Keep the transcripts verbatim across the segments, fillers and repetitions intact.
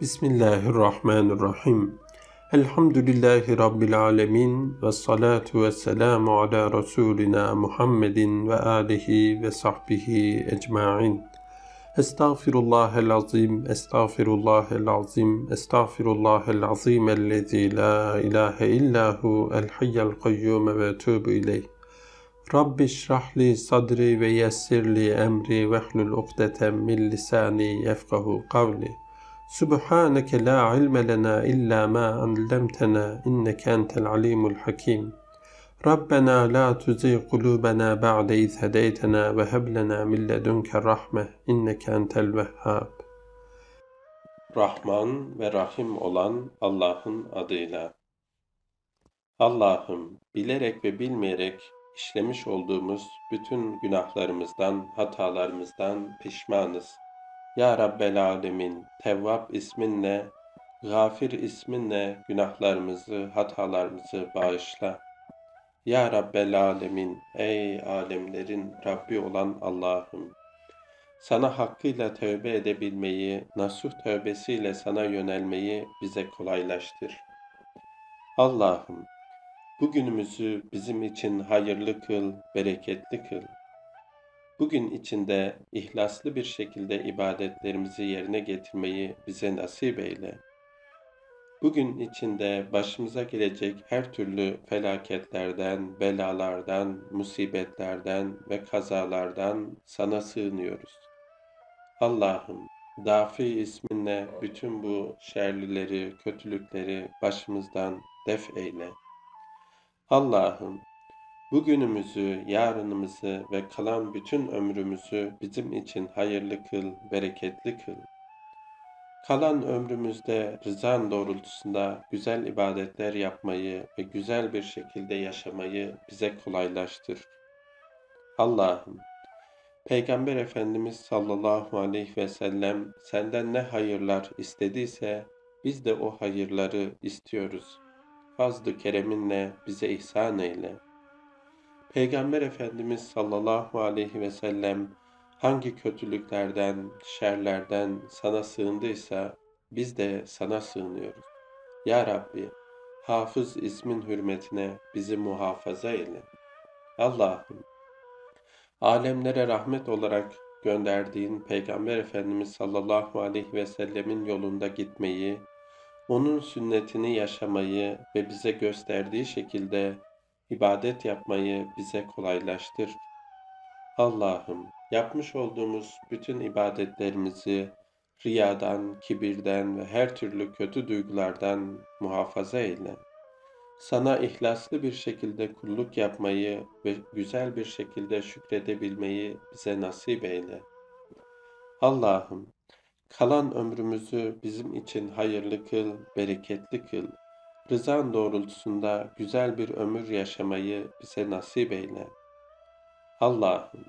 Bismillahirrahmanirrahim. Elhamdülillahi Rabbil alemin. Ve salatu ve selamu ala Resulina Muhammedin ve alihi ve sahbihi ecma'in. Estağfirullahel azim, estağfirullahel azim, estağfirullahel azim ellezî la ilahe illahu el hayyel kayyum ve etûbü ileyh. Rabbi şrahli sadri ve yessirli emri vehlul ukdeten min lisani yefkahu kavli. Subhaneke la ilme lena illa ma allamtena inneke entel alimul hakim. Rabbena la tuzigh kulubena ba'de iz hedeytena ve heb lena min ledunke rahme inneke entel vehhab. Rahman ve Rahim olan Allah'ın adıyla. Allah'ım, bilerek ve bilmeyerek işlemiş olduğumuz bütün günahlarımızdan, hatalarımızdan pişmanız. Ya Rabbel Alemin, Tevvab isminle, Gafir isminle günahlarımızı, hatalarımızı bağışla. Ya Rabbel Alemin, ey alemlerin Rabbi olan Allah'ım, sana hakkıyla tövbe edebilmeyi, nasuh tövbesiyle sana yönelmeyi bize kolaylaştır. Allah'ım, bugünümüzü bizim için hayırlı kıl, bereketli kıl. Bugün içinde ihlaslı bir şekilde ibadetlerimizi yerine getirmeyi bize nasip eyle. Bugün içinde başımıza gelecek her türlü felaketlerden, belalardan, musibetlerden ve kazalardan sana sığınıyoruz. Allah'ım, Dafi isminle bütün bu şerlileri, kötülükleri başımızdan def eyle. Allah'ım, bugünümüzü, yarınımızı ve kalan bütün ömrümüzü bizim için hayırlı kıl, bereketli kıl. Kalan ömrümüzde rızan doğrultusunda güzel ibadetler yapmayı ve güzel bir şekilde yaşamayı bize kolaylaştır. Allah'ım, Peygamber Efendimiz sallallahu aleyhi ve sellem senden ne hayırlar istediyse biz de o hayırları istiyoruz. Fazl-ı kereminle bize ihsan eyle. Peygamber Efendimiz sallallahu aleyhi ve sellem hangi kötülüklerden, şerlerden sana sığındıysa biz de sana sığınıyoruz. Ya Rabbi, Hafız ismin hürmetine bizi muhafaza eyle. Allah'ım, alemlere rahmet olarak gönderdiğin Peygamber Efendimiz sallallahu aleyhi ve sellemin yolunda gitmeyi, onun sünnetini yaşamayı ve bize gösterdiği şekilde İbadet yapmayı bize kolaylaştır. Allah'ım, yapmış olduğumuz bütün ibadetlerimizi riyadan, kibirden ve her türlü kötü duygulardan muhafaza eyle. Sana ihlaslı bir şekilde kulluk yapmayı ve güzel bir şekilde şükredebilmeyi bize nasip eyle. Allah'ım, kalan ömrümüzü bizim için hayırlı kıl, bereketli kıl. Rızan doğrultusunda güzel bir ömür yaşamayı bize nasip eyle. Allah'ım,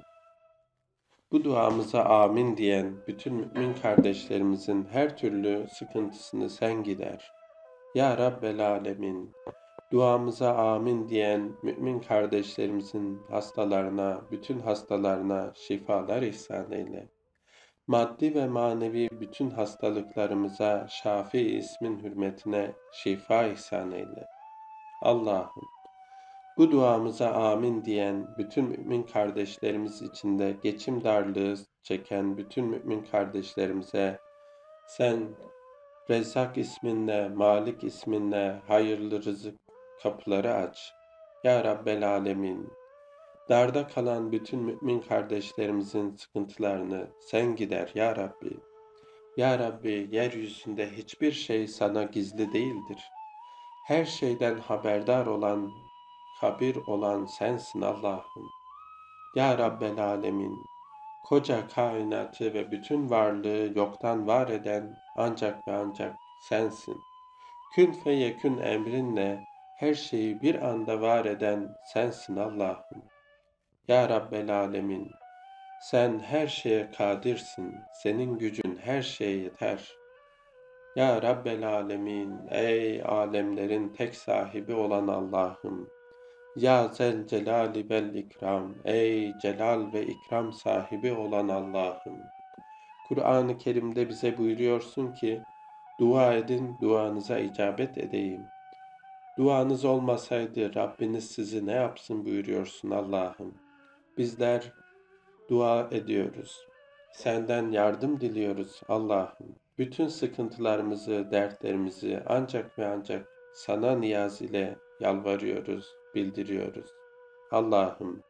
bu duamıza amin diyen bütün mümin kardeşlerimizin her türlü sıkıntısını sen gider. Ya Rabbel Alemin, duamıza amin diyen mümin kardeşlerimizin hastalarına, bütün hastalarına şifalar ihsan eyle. Maddi ve manevi bütün hastalıklarımıza Şafi ismin hürmetine şifa ihsan eyle. Allah'ım, bu duamıza amin diyen bütün mümin kardeşlerimiz içinde geçim darlığı çeken bütün mümin kardeşlerimize sen Rezzak isminle, Malik isminle hayırlı rızık kapıları aç. Ya Rabbel Alemin, darda kalan bütün mümin kardeşlerimizin sıkıntılarını sen gider ya Rabbi. Ya Rabbi, yeryüzünde hiçbir şey sana gizli değildir. Her şeyden haberdar olan, habir olan sensin Allah'ım. Ya Rabbel Alemin, koca kainatı ve bütün varlığı yoktan var eden ancak ve ancak sensin. Kün feyekün emrinle her şeyi bir anda var eden sensin Allah'ım. Ya Rabbel Alemin, sen her şeye kadirsin, senin gücün her şeye yeter. Ya Rabbel Alemin, ey alemlerin tek sahibi olan Allah'ım, Ya Zel Celali Bel İkram, ey celal ve ikram sahibi olan Allah'ım. Kur'an-ı Kerim'de bize buyuruyorsun ki, Dua edin, duanıza icabet edeyim. Duanız olmasaydı Rabbiniz sizi ne yapsın buyuruyorsun Allah'ım. Bizler dua ediyoruz. Senden yardım diliyoruz Allah'ım. Bütün sıkıntılarımızı, dertlerimizi ancak ve ancak sana niyaz ile yalvarıyoruz, bildiriyoruz. Allah'ım,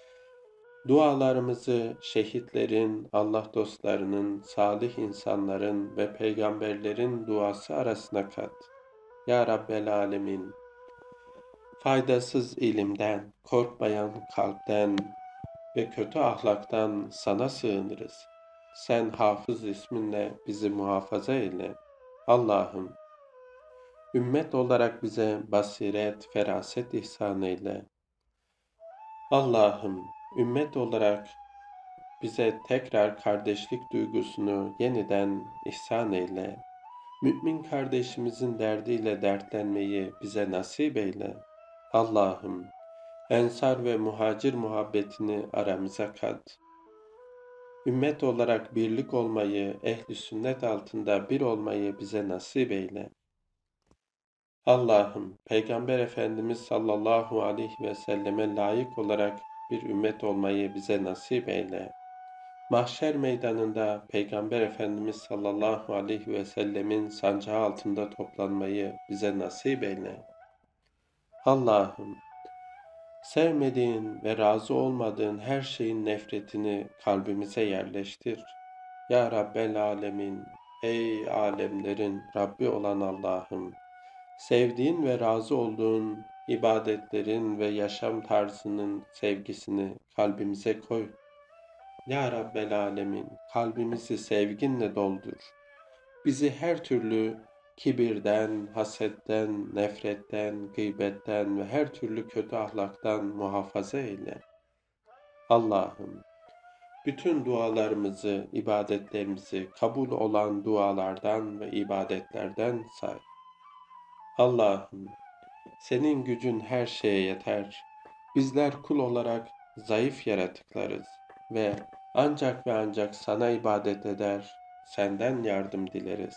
dualarımızı şehitlerin, Allah dostlarının, salih insanların ve peygamberlerin duası arasına kat. Ya Rabbel Alemin, faydasız ilimden, korkmayan kalpten ve kötü ahlaktan sana sığınırız. Sen Hafız isminle bizi muhafaza eyle. Allah'ım, ümmet olarak bize basiret, feraset ihsan eyle. Allah'ım, ümmet olarak bize tekrar kardeşlik duygusunu yeniden ihsan eyle. Mümin kardeşimizin derdiyle dertlenmeyi bize nasip eyle. Allah'ım, Ensar ve muhacir muhabbetini aramıza kat. Ümmet olarak birlik olmayı, ehli sünnet altında bir olmayı bize nasip eyle. Allah'ım, Peygamber Efendimiz sallallahu aleyhi ve selleme layık olarak bir ümmet olmayı bize nasip eyle. Mahşer meydanında Peygamber Efendimiz sallallahu aleyhi ve sellemin sancağı altında toplanmayı bize nasip eyle. Allah'ım, sevmediğin ve razı olmadığın her şeyin nefretini kalbimize yerleştir. Ya Rabbel Alemin, ey alemlerin Rabbi olan Allah'ım, sevdiğin ve razı olduğun ibadetlerin ve yaşam tarzının sevgisini kalbimize koy. Ya Rabbel Alemin, kalbimizi sevginle doldur. Bizi her türlü kibirden, hasetten, nefretten, gıybetten ve her türlü kötü ahlaktan muhafaza eyle. Allah'ım, bütün dualarımızı, ibadetlerimizi kabul olan dualardan ve ibadetlerden say. Allah'ım, senin gücün her şeye yeter. Bizler kul olarak zayıf yaratıklarız ve ancak ve ancak sana ibadet eder, senden yardım dileriz.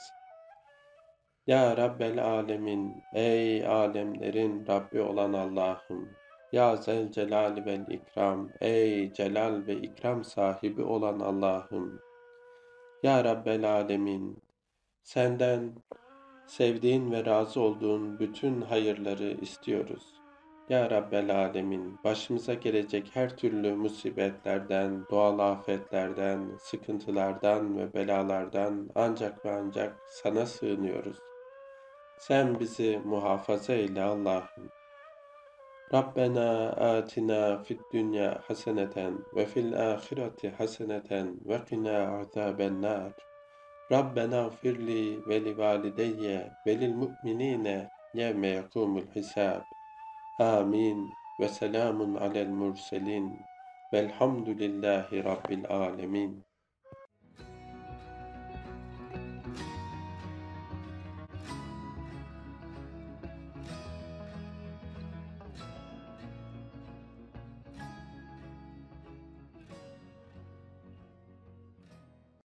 Ya Rabbel Alemin, ey alemlerin Rabbi olan Allah'ım, Ya Zelcelal vel İkram, ey celal ve ikram sahibi olan Allah'ım, Ya Rabbel Alemin, senden sevdiğin ve razı olduğun bütün hayırları istiyoruz. Ya Rabbel Alemin, başımıza gelecek her türlü musibetlerden, doğal afetlerden, sıkıntılardan ve belalardan ancak ve ancak sana sığınıyoruz. Sen bizi muhafaza eyle Allah'ım. Rabbena atina fid dünya haseneten ve fil ahireti haseneten ve qina azaben nar. Rabbena firli ve li valideyye ve lil mu'minine yevme yekumul hisab. Amin ve selamun alel murselin velhamdülillahi rabbil alemin.